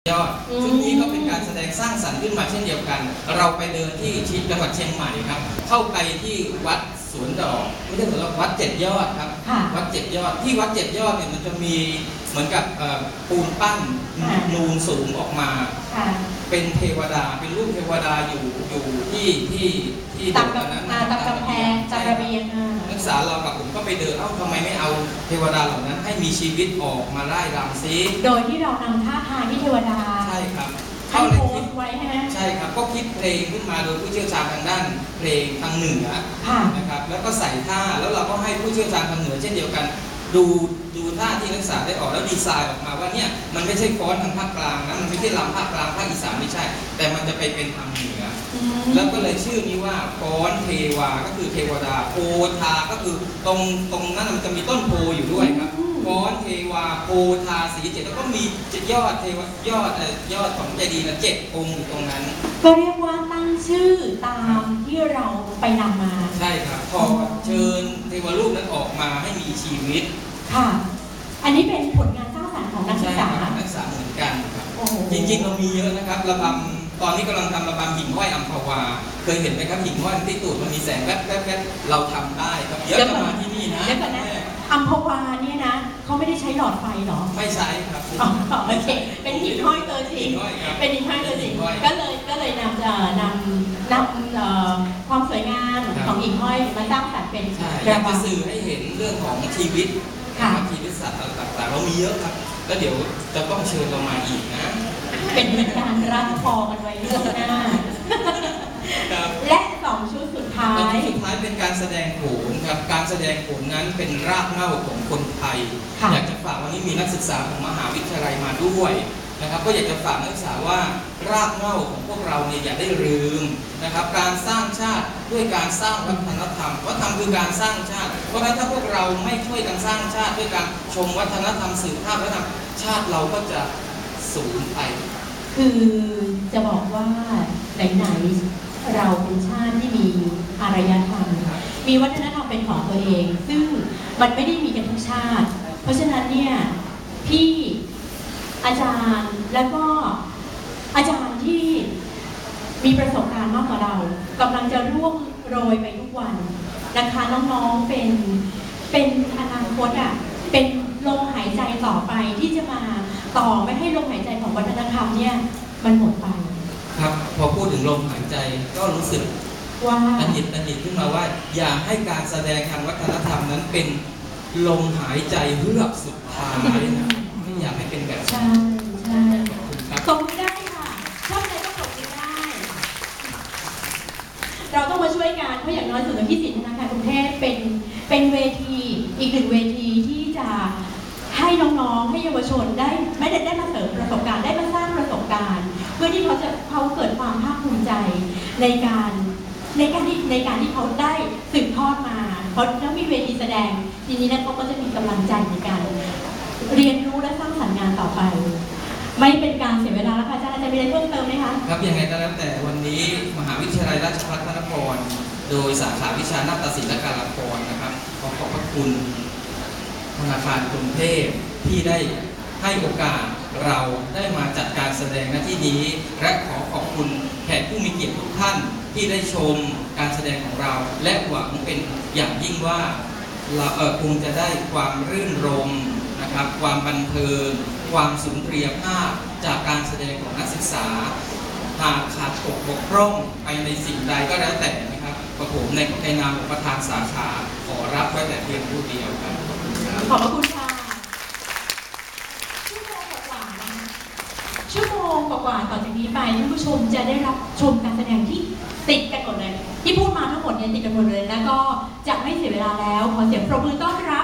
ยอดซึ่งนี้ก็เป็นการแสดงสร้างสรรค์ขึ้นมาเช่นเดียวกัน เราไปเดินที่จังหวัดเชียงใหม่ครับเข้าไปที่วัดสวนดอกไม่ใช่สวนดอกวัดเจ็ดยอดครับวัดเจ็ดยอดที่วัดเจ็ดยอดเนี่ยมันจะมีเหมือนกับปูนปั้นนูนสูงออกมาเป็นเทวดาเป็นรูปเทวดาอยู่ที่ตามกำแพงตามระเบียงนักศึกษาเรากับผมก็ไปเดินทำไมไม่เอาเทวดาเหล่านั้นให้มีชีวิตออกมาไล่รำซิโดยที่เรานำท่าทางที่เทวดาใช่ครับให้โพสไว้ใช่ไหมใช่ครับก็คิดเพลงขึ้นมาโดยผู้เชี่ยวชาญทางด้านเพลงทางเหนือนะครับแล้วก็ใส่ท่าแล้วเราก็ให้ผู้เชี่ยวชาญทางเหนือเช่นเดียวกันดูท่าที่นักศึกษาได้ออกแล้วดีไซน์ออกมาว่าเนี่ยมันไม่ใช่ฟ้อนทางภาคกลางนะมันไม่ใช่ลำภาคกลางภาคอีสานไม่ใช่แต่มันจะไปเป็นทางเหนือแล้วก็เลยชื่อนี้ว่าฟ้อนเทวาก็คือเทวดาโพธาก็คือตรงนั้นมันจะมีต้นโพอยู่ด้วยครับฟ้อนเทวาโพธาสีเจ็ดแล้วก็มียอดเทวยอดของเจดีย์นะ7 องค์อยู่ตรงนั้นก็เรียกว่าตั้งชื่อตามที่เราไปนำมาใช่ครับพอเชิญเทวรูปนั้นออกมาให้มีชีวิตค่ะอันนี้เป็นผลงานสร้างสรรค์ของนักศึกษานักศึกษาเหมือนกันครับจริงๆเรามีเยอะนะครับระบำตอนนี้กำลังทำระบำหิ่งห้อยอัมพวาเคยเห็นไหมครับหิ่งห้อยที่ตูดมันมีแสงแว๊บเราทำได้ครับเยอะจะมาที่นี่นะอัมพวาเนี่ยนะเขาไม่ได้ใช้หลอดไฟหรอไม่ใช้ครับโอเคเป็นหิ่งห้อยตัวจริงเป็นหิ่งห้อยตัวจริงก็เลยนำความสวยงามของหิ่งห้อยมาสร้างสรรค์เป็นอยากจะสื่อให้เห็นเรื่องของชีวิตชีวิตสัตว์ต่างๆเรามีเยอะครับแล้วเดี๋ยวจะต้องเชิญเรามาอีกนะเป็นการรัดคอกันไว้ล่วงหน้าและ2 ชุดสุดท้ายเป็นการแสดงโขนครับการแสดงโขนนั้นเป็นรากเหง้าของคนไทยอยากจะฝากวันนี้มีนักศึกษาของมหาวิทยาลัยมาด้วยนะครับก็อยากจะฝากนักศึกษาว่ารากเหง้าของพวกเราเนี่ยอย่าได้ลืมนะครับการสร้างชาติด้วยการสร้างวัฒนธรรมวัฒนธรรมคือการสร้างชาติเพราะฉะนั้นถ้าพวกเราไม่ช่วยกันสร้างชาติด้วยการชมวัฒนธรรมสืบทอดวัฒนธรรมชาติเราก็จะสูญไปคือจะบอกว่าไหนๆเราเป็นชาติที่มีอารยธรรมมีวัฒนธรรมเป็นของตัวเองซึ่งมันไม่ได้มีกันทุกชาติเพราะฉะนั้นเนี่ยพี่อาจารย์แล้วก็อาจารย์ที่มีประสบการณ์มากกว่าเรากำลังจะร่วงโรยไปทุกวันนะคะน้องๆเป็นอนาคตเป็นลมหายใจต่อไปที่จะมาต่อไม่ให้ลมหายใจของวัฒนธรรมเนี่ยมันหมดไปครับพอพูดถึงลมหายใจก็รู้สึกว่าอันหยิบขึ้นมาว่าอย่าให้การแสดงทางวัฒนธรรมนั้นเป็นลมหายใจเฮือกสุดท้ายนะไม่อยากให้เป็นแบบใช่ตรงได้ค่ะชอบอะไรก็ตรงได้เราต้องมาช่วยกันเพราะอย่างน้อยศูนย์พิสิทธิ์ธนาคารกรุงเทพเป็นเวทีอีกหนึ่งเวทีที่จะให้น้องๆให้เยาวชนได้ไม่ได้มาเสริมประสบการณ์ได้มาสร้างประสบการณ์เพื่อที่เขาเกิดความภาคภูมิใจในการที่เขาได้สืบทอดมาเพราะถ้ามีเวทีแสดงทีนี้เขาก็จะมีกำลังใจในการเรียนรู้และสร้างสรรค์งานต่อไปไม่เป็นการเสียเวลาแล้วค่ะอาจารย์มีอะไรเพิ่มเติมไหมคะครับยังไงก็แล้วแต่วันนี้มหาวิทยาลัยราชภัฏพระนครโดยสาขาวิชานาฏศิลป์และการละครนะครับขอบพระคุณธนาคารกรุงเทพที่ได้ให้โอกาสเราได้มาจัดการแสดงณที่นี้และขอขอบคุณแขกผู้มีเกียรติทุกท่านที่ได้ชมการแสดงของเราและหวังเป็นอย่างยิ่งว่าเราคงจะได้ความรื่นรมย์นะครับความบันเทิงความสุนทรียภาพจากการแสดงของนักศึกษาหากขาดตกบกพร่องไปในสิ่งใดก็แล้วแต่นะครับผมในนามของประธานสาขาขอรับไว้แต่เพียงผู้เดียวครับขอบพระคุณค่ะชั่วโมงกว่าต่อจากนี้ไปท่านผู้ชมจะได้รับชมการแสดงที่ติดกันหมดเลยที่พูดมาทั้งหมดเนี่ยติดกันหมดเลยแล้วก็จะไม่เสียเวลาแล้วขอเสียงปรบมือต้อนรับ